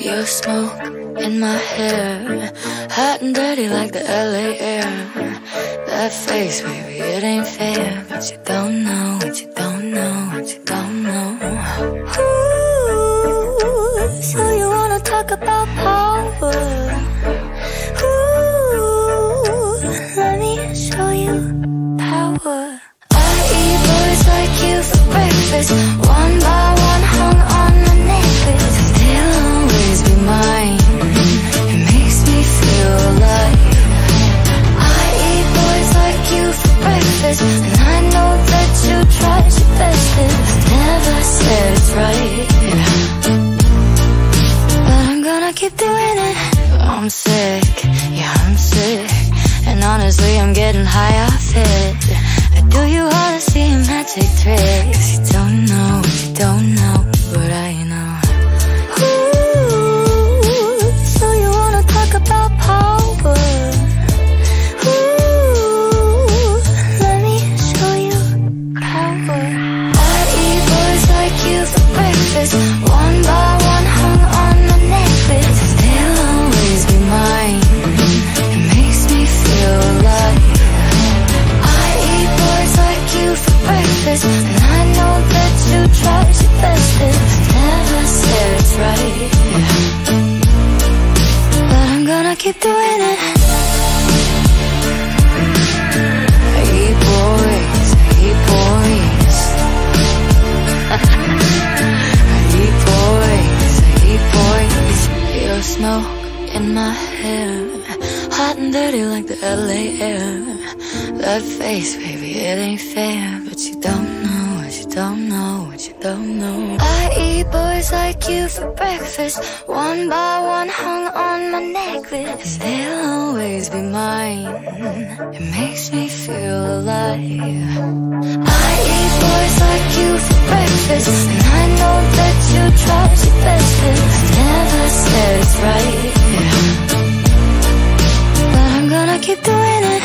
Your smoke in my hair, hot and dirty like the LA air. That face, baby, it ain't fair. But you don't know what you don't know, what you don't know. Ooh, so you wanna talk about power? Ooh, let me show you power. I eat boys like you for breakfast. One by one hung on my necklace. They'll always be mine. It makes me feel alive. I eat boys like you for breakfast, and I know that you tried your best. Never said it's right, but I'm gonna keep doing it. I'm sick, yeah I'm sick, and honestly I'm getting high off it. I do you all to see magic tricks. You don't know what you don't know, but I know. Ooh, so you wanna talk about power? Ooh, let me show you power. I eat boys like you for breakfast. One by one hung on my necklace. They'll always be mine. It makes me feel alive. I eat boys like you for breakfast, and I know that you tried your best. Never said it's right, but I'm gonna keep doing it. I eat boys, I eat boys. I eat boys, I eat boys. Your smoke in my hair, hot and dirty like the LA air. That face, baby, it ain't fair. But you don't know what you don't know, what you don't know. I eat boys like you for breakfast. One by one hung on my necklace. They'll always be mine. It makes me feel alive. I eat boys like you for breakfast, and I know that you tried your best. Never said it's right, but I'm gonna keep doing it.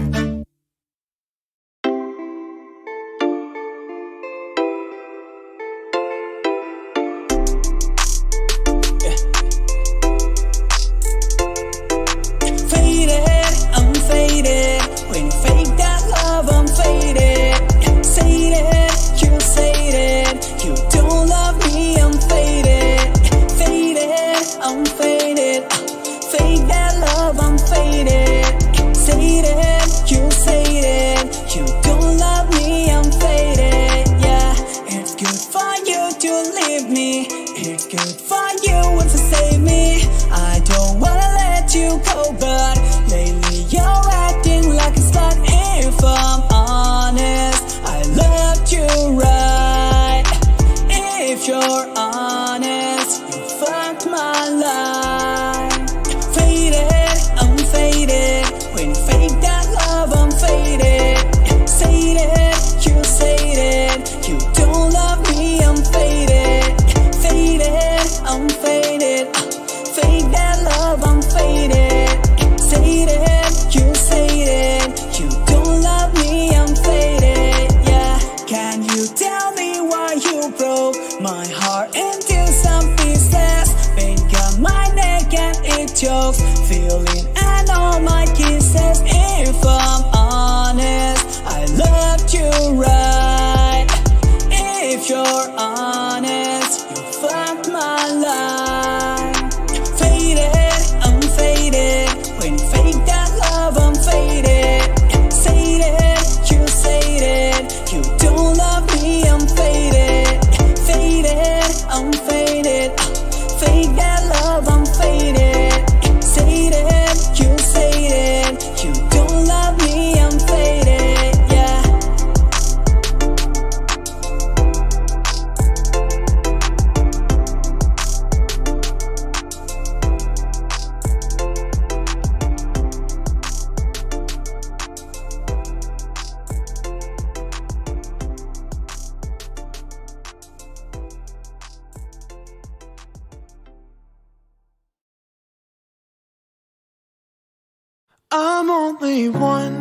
I'm only one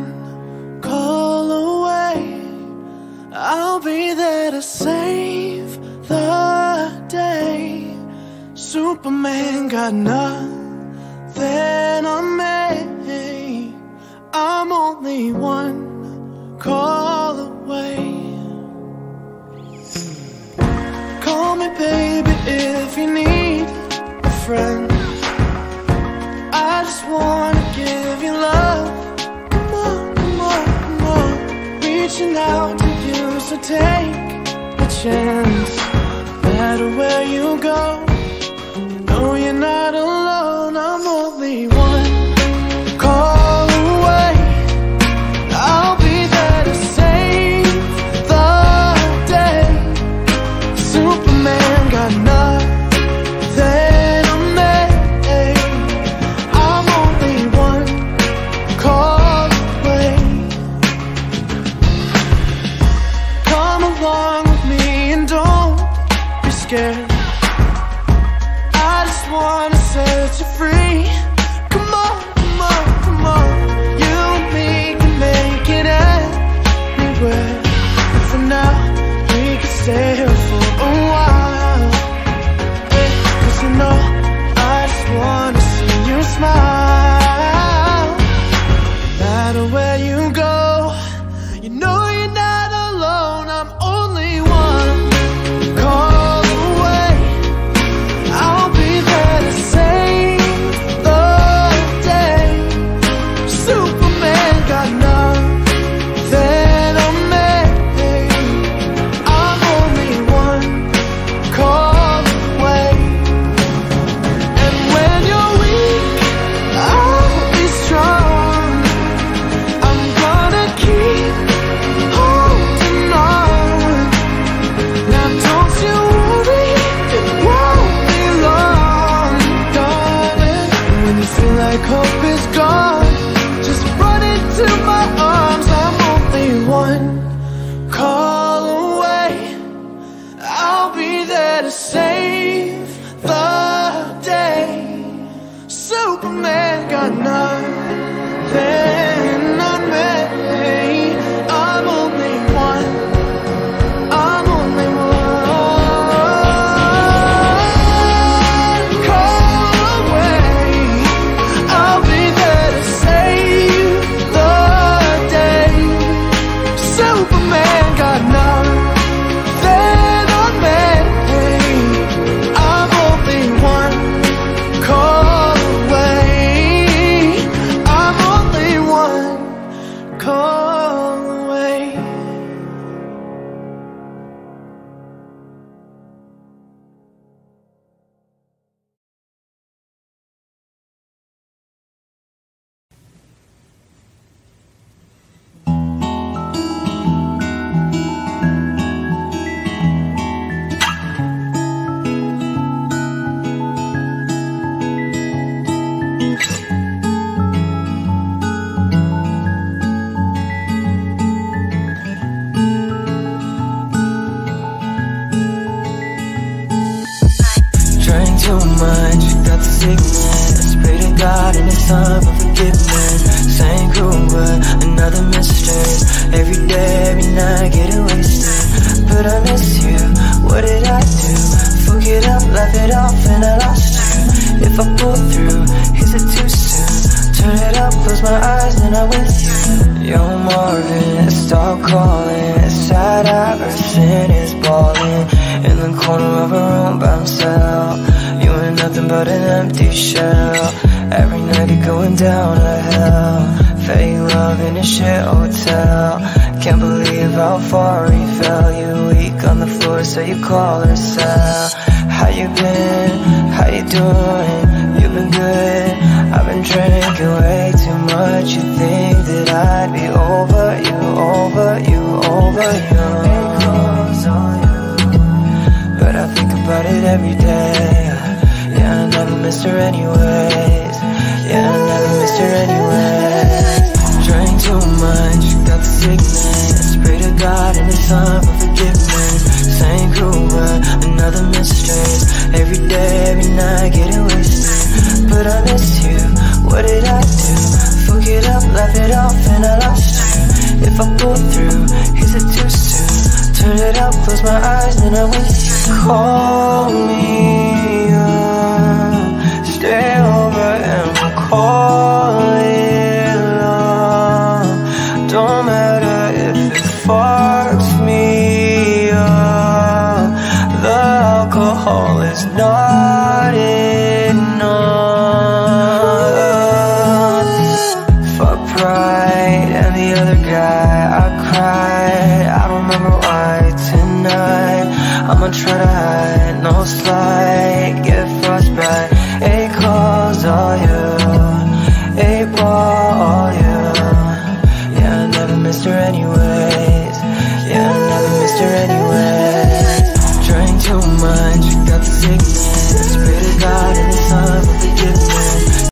call away. I'll be there to save the day. So Superman got nothing on me. I'm only one call away. Call me baby if you need a friend. I just wanna give you love. Come on, come on, come on. Reaching out to you, so take a chance. No matter where you go, you know you're not alone. I'm only one call away. I'll be there to save the day. Superman got nothing on me. I'm only one call away. Come along with me and don't be scared. I just wanna set you free. Come on, come on, come on. You and me can make it anywhere. And for now, we can stay here for a while. Cause you know, I just wanna see you smile. No matter where you go, you know you're not alone. I'm only one call away. I'll be there to save the day. Superman got nothing on me. I'm only one call away. And when you're weak, I'll be strong. I'm gonna keep holding on. Now don't you worry, it won't be long, darling. When you feel like hope is gone, just run into my arms. I'm only one call away. I'll be there to save the day. Superman got nothing on me. I'm only one. I'm only one call away. I'll be there to save the day. Superman got nothing on me. I'm only one call away. I'm only one call away. Trying too much, got the sickness. Pray to God and it's time for forgiveness. Same crew, but another mistake. Every day, every night, getting wasted. But I miss you, what did I do? Fuck it up, laugh it off, and I lost you. If I pull through, is it too soon? Turn it up, close my eyes, and I'm with you. Yo, Marvin, stop calling. Sad Iverson is balling in the corner of a room by himself. You ain't nothing but an empty shell. Every night you're going down to hell. Fake love in a shit hotel. Can't believe how far he fell. You weak on the floor, so you call her Sal. How you been? How you doing? You been good? I've been drinking way too much. You think that I'd be over you, over you, over you. But I think about it every day. Yeah, I never missed her anyways. Yeah, I never missed her anyways. Drank too much, got the sickness. Pray to God and it's time for forgiveness. Same crew, but another mistake. Every day, every night, getting wasted. But I miss you, what did I do? Fuck it up, laugh it off, and I lost you. If I pull through, is it too soon? Turn it up, close my eyes, then I'm with you. Call me up. was not enough. For pride and the other guy, I cried. I don't remember why tonight. I'ma try to hide, no slide.